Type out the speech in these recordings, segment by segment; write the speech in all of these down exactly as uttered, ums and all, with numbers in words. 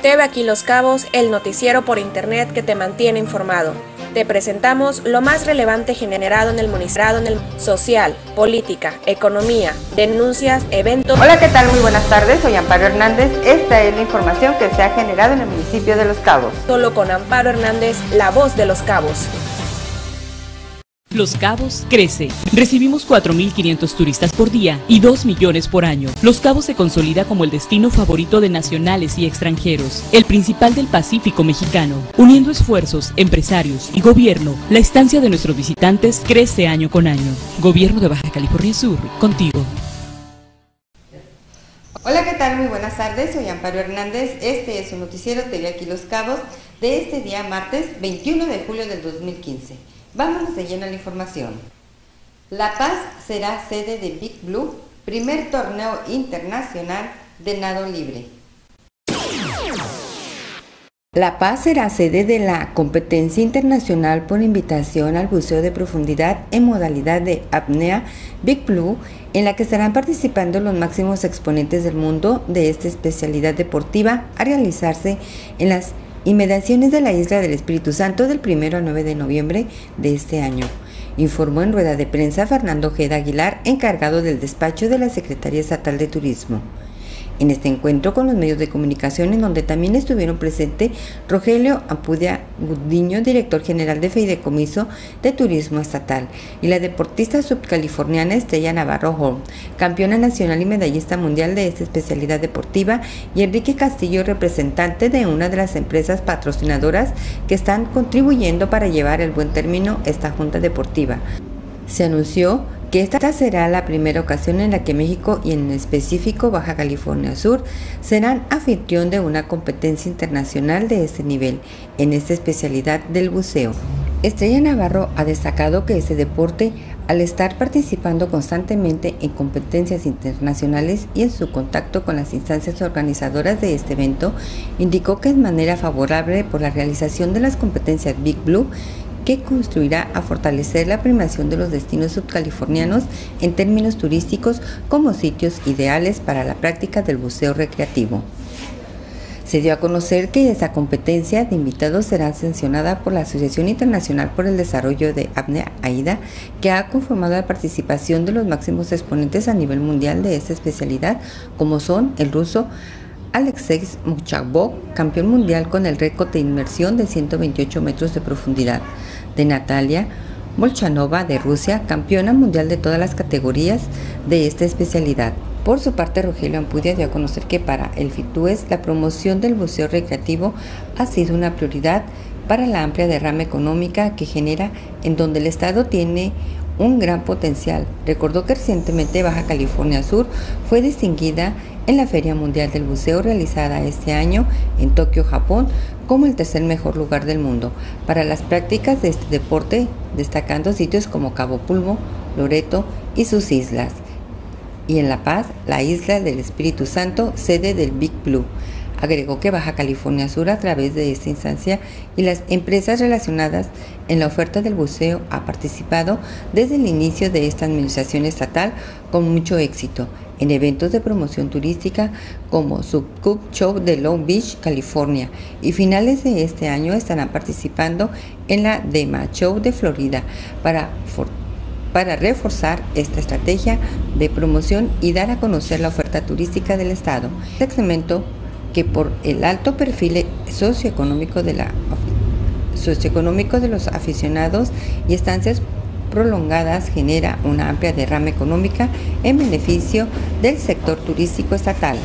T V Aquí Los Cabos, el noticiero por internet que te mantiene informado. Te presentamos lo más relevante generado en el municipio, en el social, política, economía, denuncias, eventos. Hola, ¿qué tal? Muy buenas tardes, soy Amparo Hernández. Esta es la información que se ha generado en el municipio de Los Cabos. Solo con Amparo Hernández, la voz de Los Cabos. Los Cabos crece. Recibimos cuatro mil quinientos turistas por día y dos millones por año. Los Cabos se consolida como el destino favorito de nacionales y extranjeros, el principal del Pacífico mexicano. Uniendo esfuerzos, empresarios y gobierno, la estancia de nuestros visitantes crece año con año. Gobierno de Baja California Sur, contigo. Hola, ¿qué tal? Muy buenas tardes, soy Amparo Hernández. Este es su noticiero T V Aquí Los Cabos de este día martes veintiuno de julio del dos mil quince. Vámonos de lleno a la información. La Paz será sede de Big Blue, primer torneo internacional de nado libre. La Paz será sede de la competencia internacional por invitación al buceo de profundidad en modalidad de apnea Big Blue, en la que estarán participando los máximos exponentes del mundo de esta especialidad deportiva, a realizarse en las inmediaciones de la Isla del Espíritu Santo del primero al nueve de noviembre de este año, informó en rueda de prensa Fernando Ojeda Aguilar, encargado del despacho de la Secretaría Estatal de Turismo. En este encuentro con los medios de comunicación, en donde también estuvieron presentes Rogelio Ampudia Gudiño, director general de Fideicomiso de Turismo Estatal, y la deportista subcaliforniana Estrella Navarro Holm, campeona nacional y medallista mundial de esta especialidad deportiva, y Enrique Castillo, representante de una de las empresas patrocinadoras que están contribuyendo para llevar el buen término esta junta deportiva. Se anunció que esta será la primera ocasión en la que México, y en específico Baja California Sur, serán anfitrión de una competencia internacional de este nivel en esta especialidad del buceo. Estrella Navarro ha destacado que este deporte, al estar participando constantemente en competencias internacionales y en su contacto con las instancias organizadoras de este evento, indicó que es manera favorable por la realización de las competencias Big Blue, que contribuirá a fortalecer la premiación de los destinos subcalifornianos en términos turísticos como sitios ideales para la práctica del buceo recreativo. Se dio a conocer que esta competencia de invitados será sancionada por la Asociación Internacional por el Desarrollo de Apnea AIDA, que ha conformado la participación de los máximos exponentes a nivel mundial de esta especialidad, como son el ruso Alexei Muchabov, campeón mundial con el récord de inmersión de ciento veintiocho metros de profundidad, de Natalia Molchanova de Rusia, campeona mundial de todas las categorías de esta especialidad. Por su parte, Rogelio Ampudia dio a conocer que para el FITUES la promoción del buceo recreativo ha sido una prioridad para la amplia derrama económica que genera, en donde el Estado tiene un gran potencial. Recordó que recientemente Baja California Sur fue distinguida en la Feria Mundial del Buceo realizada este año en Tokio, Japón, como el tercer mejor lugar del mundo para las prácticas de este deporte, destacando sitios como Cabo Pulmo, Loreto y sus islas. Y en La Paz, la Isla del Espíritu Santo, sede del Big Blue. Agregó que Baja California Sur, a través de esta instancia y las empresas relacionadas en la oferta del buceo, ha participado desde el inicio de esta administración estatal con mucho éxito en eventos de promoción turística como Subcup Show de Long Beach, California, y finales de este año estarán participando en la DEMA Show de Florida para para reforzar esta estrategia de promoción y dar a conocer la oferta turística del estado. Este segmento, que por el alto perfil socioeconómico de, la, socioeconómico de los aficionados y estancias prolongadas, genera una amplia derrama económica en beneficio del sector turístico estatal.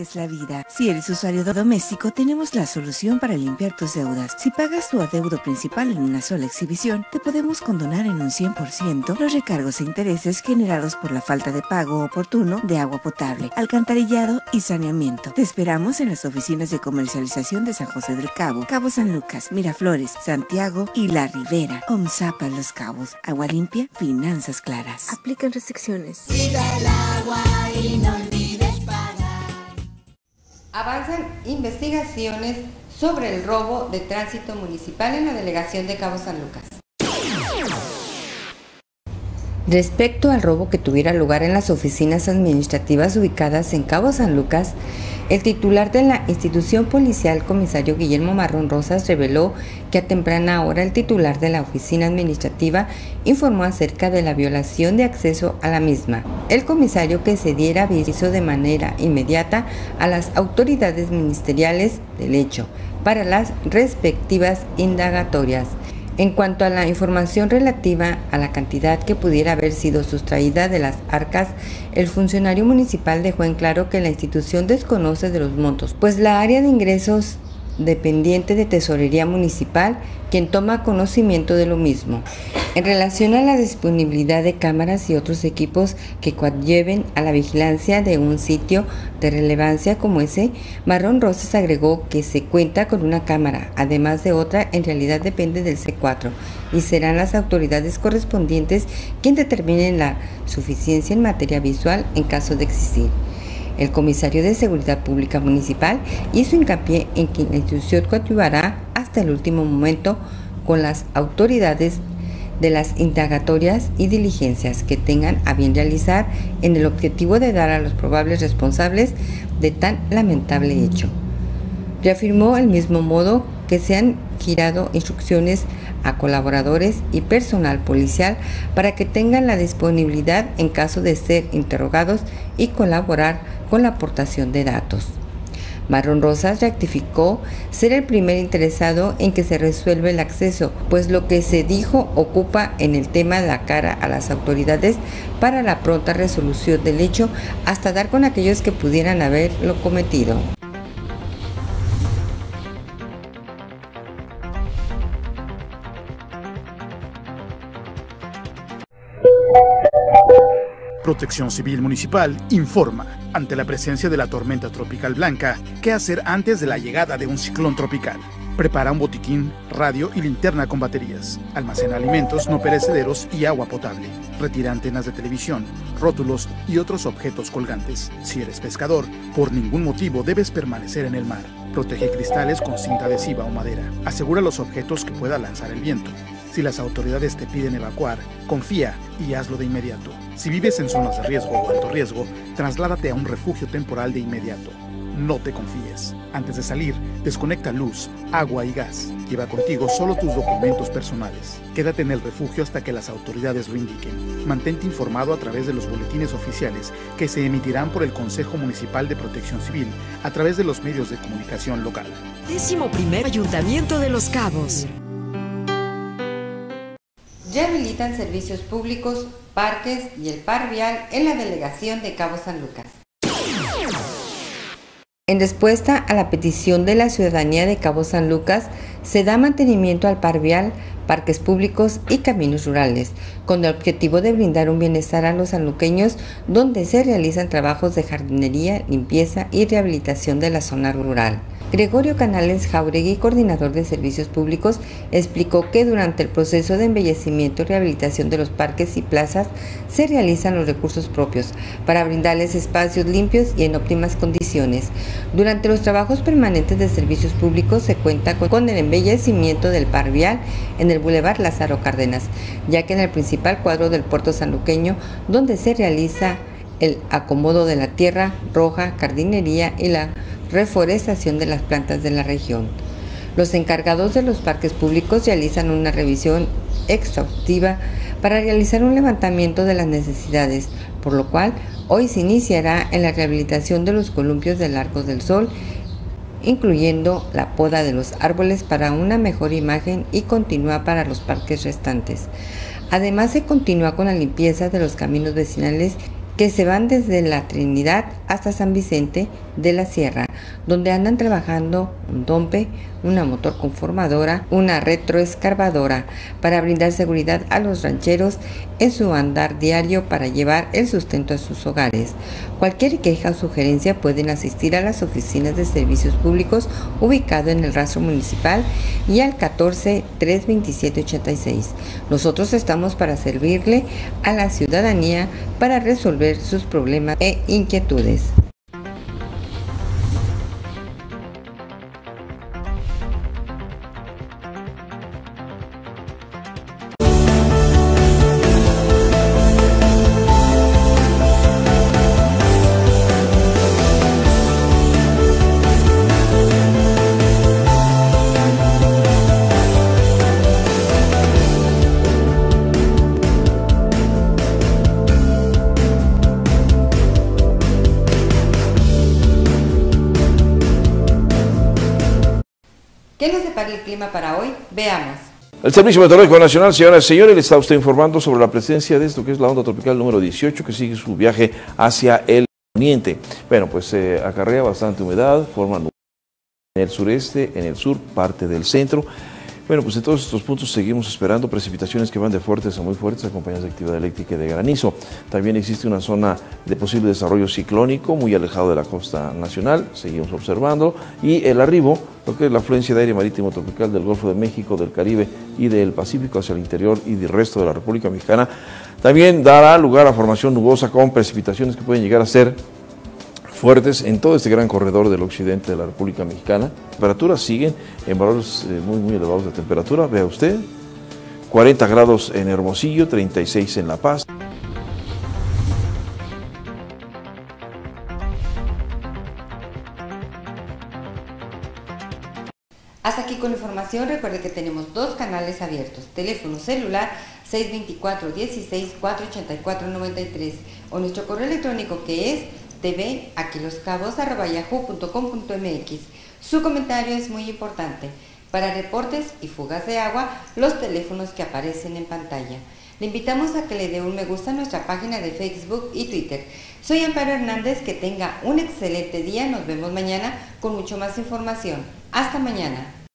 es la vida. Si eres usuario doméstico, tenemos la solución para limpiar tus deudas. Si pagas tu adeudo principal en una sola exhibición, te podemos condonar en un cien por ciento los recargos e intereses generados por la falta de pago oportuno de agua potable, alcantarillado y saneamiento. Te esperamos en las oficinas de comercialización de San José del Cabo, Cabo San Lucas, Miraflores, Santiago y La Ribera. OMSAPA Los Cabos. Agua limpia, finanzas claras. Aplican restricciones. Cuida el agua y no olvides pagar. Avanzan investigaciones sobre el robo de tránsito municipal en la delegación de Cabo San Lucas. Respecto al robo que tuviera lugar en las oficinas administrativas ubicadas en Cabo San Lucas, el titular de la institución policial, comisario Guillermo Marrón Rosas, reveló que a temprana hora el titular de la oficina administrativa informó acerca de la violación de acceso a la misma. El comisario que se diera aviso de manera inmediata a las autoridades ministeriales del hecho para las respectivas indagatorias. En cuanto a la información relativa a la cantidad que pudiera haber sido sustraída de las arcas, el funcionario municipal dejó en claro que la institución desconoce de los montos, pues la área de ingresos dependiente de Tesorería Municipal quien toma conocimiento de lo mismo. En relación a la disponibilidad de cámaras y otros equipos que coadyuven a la vigilancia de un sitio de relevancia como ese, Marrón Rosas agregó que se cuenta con una cámara, además de otra, en realidad depende del C cuatro, y serán las autoridades correspondientes quien determinen la suficiencia en materia visual en caso de existir. El comisario de Seguridad Pública Municipal hizo hincapié en que la institución coadyuvará hasta el último momento con las autoridades de las indagatorias y diligencias que tengan a bien realizar en el objetivo de dar a los probables responsables de tan lamentable hecho. Reafirmó el mismo modo que se han girado instrucciones a colaboradores y personal policial para que tengan la disponibilidad en caso de ser interrogados y colaborar con la aportación de datos. Marrón Rosas rectificó ser el primer interesado en que se resuelva el acceso, pues lo que se dijo ocupa en el tema de la cara a las autoridades para la pronta resolución del hecho hasta dar con aquellos que pudieran haberlo cometido. Protección Civil Municipal informa, ante la presencia de la tormenta tropical Blanca, qué hacer antes de la llegada de un ciclón tropical. Prepara un botiquín, radio y linterna con baterías. Almacena alimentos no perecederos y agua potable. Retira antenas de televisión, rótulos y otros objetos colgantes. Si eres pescador, por ningún motivo debes permanecer en el mar. Protege cristales con cinta adhesiva o madera. Asegura los objetos que pueda lanzar el viento. Si las autoridades te piden evacuar, confía y hazlo de inmediato. Si vives en zonas de riesgo o alto riesgo, trasládate a un refugio temporal de inmediato. No te confíes. Antes de salir, desconecta luz, agua y gas. Lleva contigo solo tus documentos personales. Quédate en el refugio hasta que las autoridades lo indiquen. Mantente informado a través de los boletines oficiales que se emitirán por el Consejo Municipal de Protección Civil a través de los medios de comunicación local. Décimo primer Ayuntamiento de Los Cabos. Rehabilitan servicios públicos, parques y el par vial en la delegación de Cabo San Lucas. En respuesta a la petición de la ciudadanía de Cabo San Lucas, se da mantenimiento al par vial, parques públicos y caminos rurales, con el objetivo de brindar un bienestar a los sanluqueños, donde se realizan trabajos de jardinería, limpieza y rehabilitación de la zona rural. Gregorio Canales Jauregui, coordinador de servicios públicos, explicó que durante el proceso de embellecimiento y rehabilitación de los parques y plazas se realizan los recursos propios para brindarles espacios limpios y en óptimas condiciones. Durante los trabajos permanentes de servicios públicos se cuenta con el embellecimiento del par vial en el Boulevard Lázaro Cárdenas, ya que en el principal cuadro del puerto sanluqueño, donde se realiza el acomodo de la tierra roja, jardinería y la reforestación de las plantas de la región. Los encargados de los parques públicos realizan una revisión exhaustiva para realizar un levantamiento de las necesidades, por lo cual hoy se iniciará en la rehabilitación de los columpios del Arco del Sol, incluyendo la poda de los árboles para una mejor imagen y continúa para los parques restantes. Además, se continúa con la limpieza de los caminos vecinales que se van desde la Trinidad hasta San Vicente de la Sierra, donde andan trabajando un dompe, una motor conformadora, una retroexcavadora para brindar seguridad a los rancheros en su andar diario para llevar el sustento a sus hogares. Cualquier queja o sugerencia pueden asistir a las oficinas de servicios públicos ubicado en el rastro municipal y al catorce, tres veintisiete, ochenta y seis. Nosotros estamos para servirle a la ciudadanía para resolver sus problemas e inquietudes. ¿Qué nos depara el clima para hoy? Veamos. El Servicio Meteorológico Nacional, señoras y señores, le está usted informando sobre la presencia de esto que es la onda tropical número dieciocho, que sigue su viaje hacia el poniente. Bueno, pues eh, acarrea bastante humedad, forma nubes en el sureste, en el sur, parte del centro. Bueno, pues en todos estos puntos seguimos esperando precipitaciones que van de fuertes a muy fuertes, acompañadas de actividad eléctrica y de granizo. También existe una zona de posible desarrollo ciclónico muy alejado de la costa nacional, seguimos observando, y el arribo, lo que es la afluencia de aire marítimo tropical del Golfo de México, del Caribe y del Pacífico hacia el interior y del resto de la República Mexicana, también dará lugar a formación nubosa con precipitaciones que pueden llegar a ser fuertes en todo este gran corredor del occidente de la República Mexicana. Las temperaturas siguen en valores eh, muy, muy elevados de temperatura. Vea usted, cuarenta grados en Hermosillo, treinta y seis en La Paz. Hasta aquí con la información. Recuerde que tenemos dos canales abiertos: teléfono celular seis veinticuatro, dieciséis, cuatrocientos ochenta y cuatro, noventa y tres o nuestro correo electrónico que es tv aquiloscabos arroba yahoo punto com punto mx. Su comentario es muy importante. Para reportes y fugas de agua, los teléfonos que aparecen en pantalla. Le invitamos a que le dé un me gusta a nuestra página de Facebook y Twitter. Soy Amparo Hernández, que tenga un excelente día. Nos vemos mañana con mucho más información. Hasta mañana.